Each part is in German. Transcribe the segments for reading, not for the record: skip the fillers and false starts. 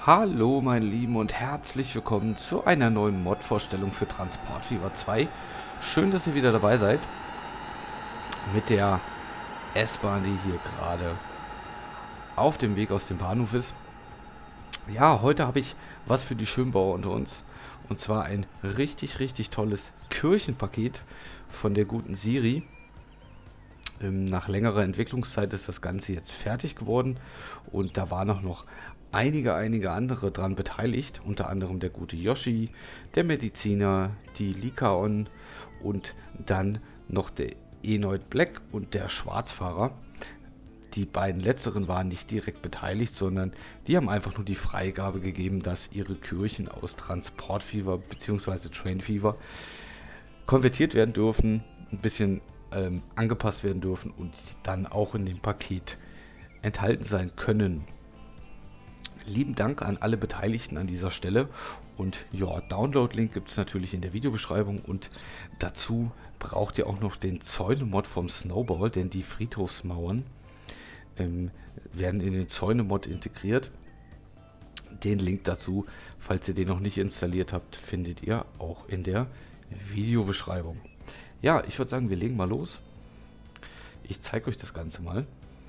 Hallo meine Lieben und herzlich willkommen zu einer neuen Mod-Vorstellung für Transport Fever 2. Schön, dass ihr wieder dabei seid mit der S-Bahn, die hier gerade auf dem Weg aus dem Bahnhof ist. Ja, heute habe ich was für die Schönbauer unter uns, und zwar ein richtig tolles Kirchenpaket von der guten Siri. Nach längerer Entwicklungszeit ist das Ganze jetzt fertig geworden und da waren auch noch einige andere dran beteiligt, unter anderem der gute Yoshi, der Mediziner, die Likaon und dann noch der Enoid Black und der Schwarzfahrer. Die beiden letzteren waren nicht direkt beteiligt, sondern die haben einfach nur die Freigabe gegeben, dass ihre Kirchen aus Transport Fever bzw. Train Fever konvertiert werden dürfen, ein bisschen angepasst werden dürfen und dann auch in dem Paket enthalten sein können. Lieben Dank an alle Beteiligten an dieser Stelle und ja, Download-Link gibt es natürlich in der Videobeschreibung und dazu braucht ihr auch noch den Zäune-Mod vom Snowball, denn die Friedhofsmauern werden in den Zäune-Mod integriert. Den Link dazu, falls ihr den noch nicht installiert habt, findet ihr auch in der Videobeschreibung. Ja, ich würde sagen, wir legen mal los. Ich zeige euch das Ganze mal.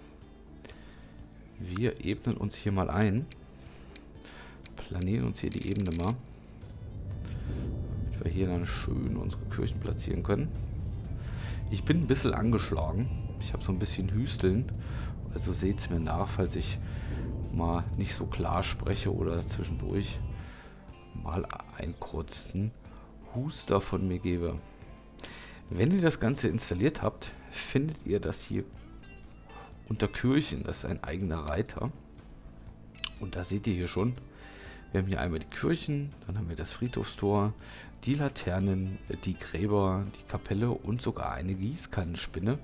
Wir ebnen uns hier mal ein. Planieren uns hier die Ebene mal. Damit wir hier dann schön unsere Kirchen platzieren können. Ich bin ein bisschen angeschlagen. Ich habe so ein bisschen Hüsteln. Also seht es mir nach, falls ich mal nicht so klar spreche oder zwischendurch mal einen kurzen Huster von mir gebe. Wenn ihr das Ganze installiert habt, findet ihr das hier unter Kirchen. Das ist ein eigener Reiter. Und da seht ihr hier schon, wir haben hier einmal die Kirchen, dann haben wir das Friedhofstor, die Laternen, die Gräber, die Kapelle und sogar eine Gießkannenspinne.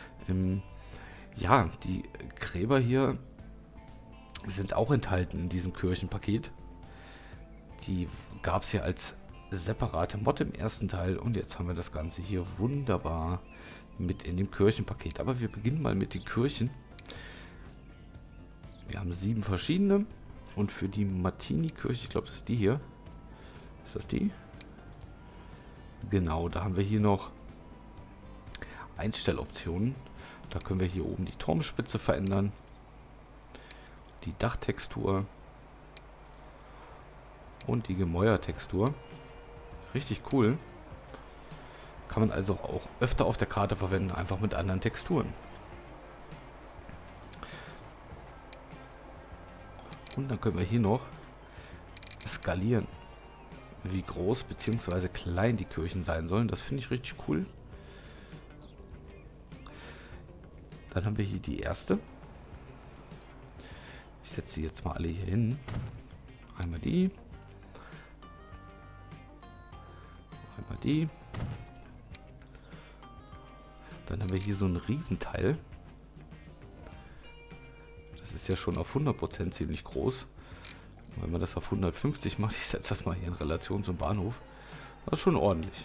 Ja, die Gräber hier sind auch enthalten in diesem Kirchenpaket. Die gab es hier als separate Mod im ersten Teil und jetzt haben wir das Ganze hier wunderbar mit in dem Kirchenpaket. Aber wir beginnen mal mit den Kirchen. Wir haben 7 verschiedene und für die Martini-Kirche, ich glaube, das ist die hier. Ist das die? Genau, da haben wir hier noch Einstelloptionen. Da können wir hier oben die Turmspitze verändern, die Dachtextur und die Gemäuertextur. Richtig cool. Kann man also auch öfter auf der Karte verwenden, einfach mit anderen Texturen. Und dann können wir hier noch skalieren, wie groß bzw. klein die Kirchen sein sollen. Das finde ich richtig cool. Dann haben wir hier die erste. Ich setze sie jetzt mal alle hier hin. Einmal die. Einmal die. Dann haben wir hier so ein Riesenteil. Das ist ja schon auf 100% ziemlich groß. Wenn man das auf 150 macht, ich setze das mal hier in Relation zum Bahnhof. Das ist schon ordentlich.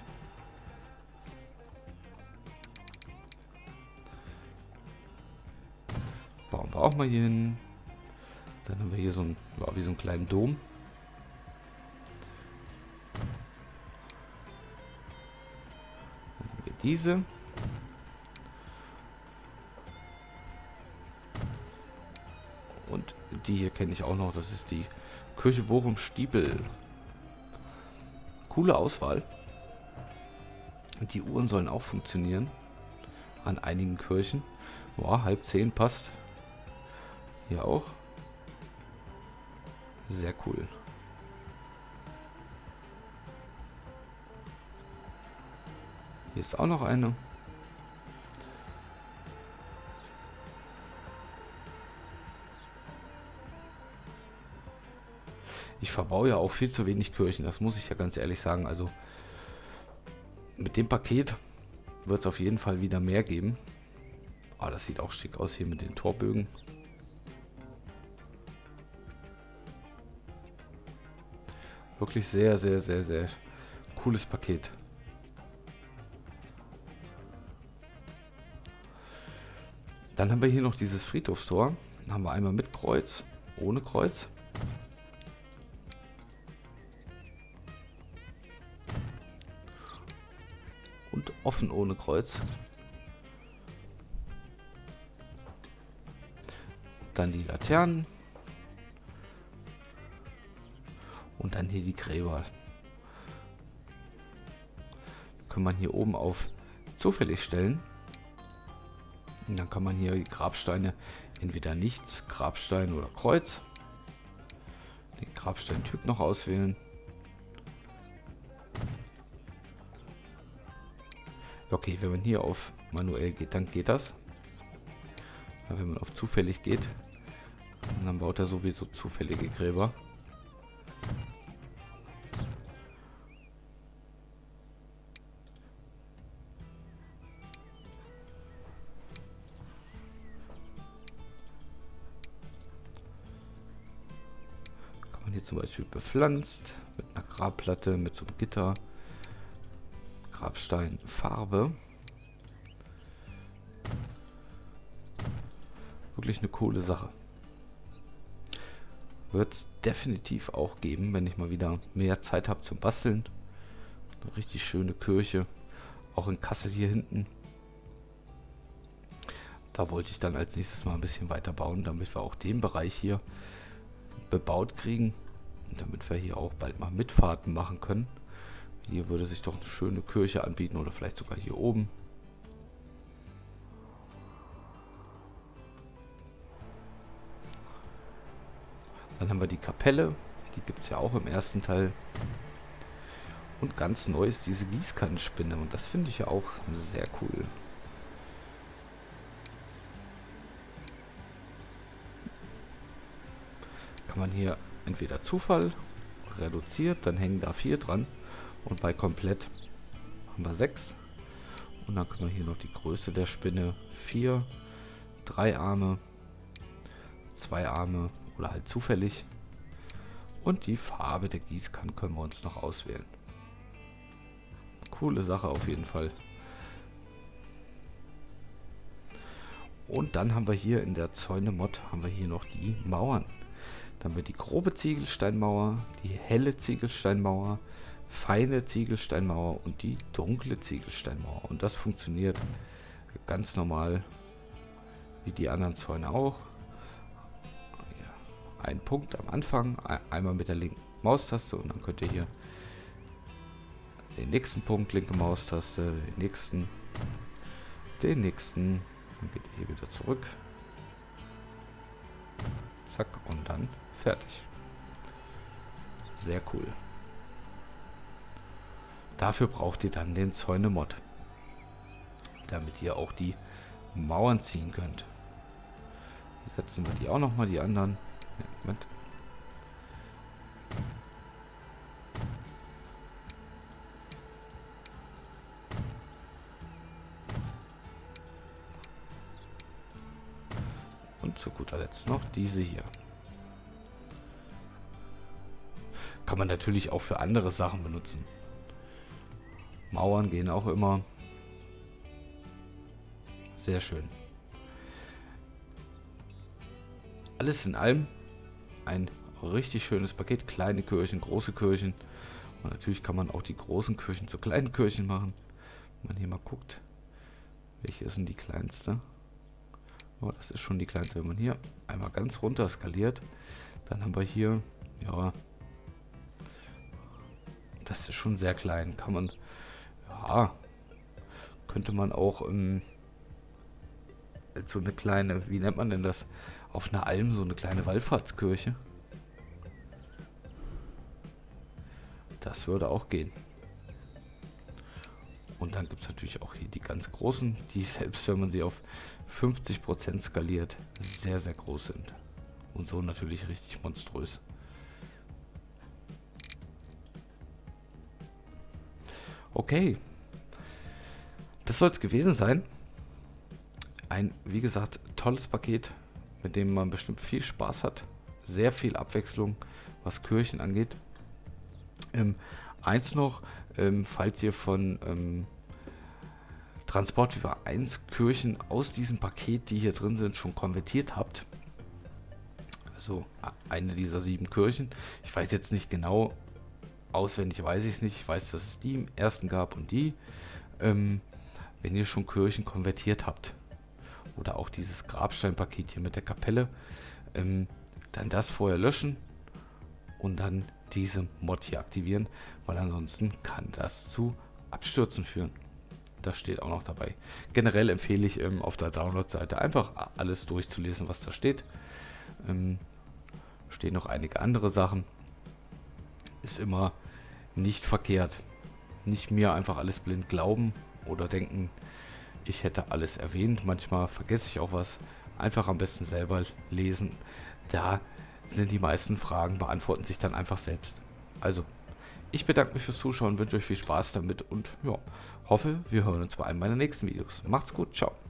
Bauen wir auch mal hier hin. Dann haben wir hier so ein, ja, wie so einen kleinen Dom. Dann haben wir diese. Und die hier kenne ich auch noch. Das ist die Kirche Bochum-Stiepel. Coole Auswahl. Und die Uhren sollen auch funktionieren. An einigen Kirchen. Boah, 9:30 passt. Hier auch. Sehr cool. Hier ist auch noch eine. Ich verbaue ja auch viel zu wenig Kirchen, das muss ich ja ganz ehrlich sagen. Also mit dem Paket wird es auf jeden Fall wieder mehr geben. Oh, das sieht auch schick aus hier mit den Torbögen. Wirklich sehr cooles Paket. Dann haben wir hier noch dieses Friedhofstor. Dann haben wir einmal mit Kreuz, ohne Kreuz. offen ohne Kreuz. Dann die Laternen. Und dann hier die Gräber. Kann man hier oben auf zufällig stellen. Und dann kann man hier die Grabsteine entweder nichts, Grabstein oder Kreuz. Den Grabsteintyp noch auswählen. Okay, wenn man hier auf manuell geht, dann geht das. Aber wenn man auf zufällig geht, dann baut er sowieso zufällige Gräber. Hier zum Beispiel bepflanzt mit einer Grabplatte, mit so einem Gitter, Grabstein, Farbe. Wirklich eine coole Sache. Wird es definitiv auch geben, wenn ich mal wieder mehr Zeit habe zum Basteln. Eine richtig schöne Kirche, auch in Kassel hier hinten. Da wollte ich dann als nächstes mal ein bisschen weiter bauen, damit wir auch den Bereich hier bebaut kriegen. Damit wir hier auch bald mal Mitfahrten machen können. Hier würde sich doch eine schöne Kirche anbieten oder vielleicht sogar hier oben. Dann haben wir die Kapelle, die gibt es ja auch im ersten Teil. Und ganz neu ist diese Gießkannenspinne und das finde ich ja auch sehr cool. Kann man hier entweder Zufall, reduziert, dann hängen da 4 dran und bei komplett haben wir 6. Und dann können wir hier noch die Größe der Spinne 4, 3 Arme, 2 Arme oder halt zufällig. Und die Farbe der Gießkanne können wir uns noch auswählen. Coole Sache auf jeden Fall. Und dann haben wir hier in der Zäune-Mod haben wir hier noch die Mauern. Dann haben wir die grobe Ziegelsteinmauer, die helle Ziegelsteinmauer, feine Ziegelsteinmauer und die dunkle Ziegelsteinmauer. Und das funktioniert ganz normal wie die anderen Zäune auch. Ja, ein Punkt am Anfang, einmal mit der linken Maustaste und dann könnt ihr hier den nächsten Punkt, linke Maustaste, den nächsten, dann geht ihr hier wieder zurück. Zack und dann fertig. Sehr cool. Dafür braucht ihr dann den Zäune-Mod, damit ihr auch die Mauern ziehen könnt. Setzen wir die auch noch mal, die anderen. Ja, Moment. Und zu guter Letzt noch diese hier. Kann man natürlich auch für andere Sachen benutzen. Mauern gehen auch immer. Sehr schön. Alles in allem ein richtig schönes Paket. Kleine Kirchen, große Kirchen. Und natürlich kann man auch die großen Kirchen zu kleinen Kirchen machen. Wenn man hier mal guckt, welche ist denn die kleinste? Oh, das ist schon die kleinste. Wenn man hier einmal ganz runter skaliert, dann haben wir hier, ja, das ist schon sehr klein. Kann man, ja, könnte man auch so eine kleine, wie nennt man denn das? Auf einer Alm so eine kleine Wallfahrtskirche. Das würde auch gehen. Und dann gibt es natürlich auch hier die ganz großen, die selbst wenn man sie auf 50% skaliert, sehr, sehr groß sind. Und so natürlich richtig monströs. Okay. Das soll es gewesen sein. Ein, wie gesagt, tolles Paket, mit dem man bestimmt viel Spaß hat. Sehr viel Abwechslung, was Kirchen angeht. Eins noch, falls ihr von Transport Fever 1 Kirchen aus diesem Paket, die hier drin sind, schon konvertiert habt. Also eine dieser 7 Kirchen. Ich weiß jetzt nicht genau, auswendig weiß ich es nicht. Ich weiß, dass es die im ersten gab und die. wenn ihr schon Kirchen konvertiert habt. Oder auch dieses Grabsteinpaket hier mit der Kapelle. Dann das vorher löschen und dann diese Mod hier aktivieren, weil ansonsten kann das zu Abstürzen führen. Das steht auch noch dabei. Generell empfehle ich auf der Download-Seite einfach alles durchzulesen, was da steht. Stehen noch einige andere Sachen. Ist immer nicht verkehrt. Nicht mir einfach alles blind glauben oder denken, ich hätte alles erwähnt. Manchmal vergesse ich auch was. Einfach am besten selber lesen. Da sind die meisten Fragen, beantworten sich dann einfach selbst. Also, ich bedanke mich fürs Zuschauen, wünsche euch viel Spaß damit und ja, hoffe, wir hören uns bei einem meiner nächsten Videos. Macht's gut, ciao.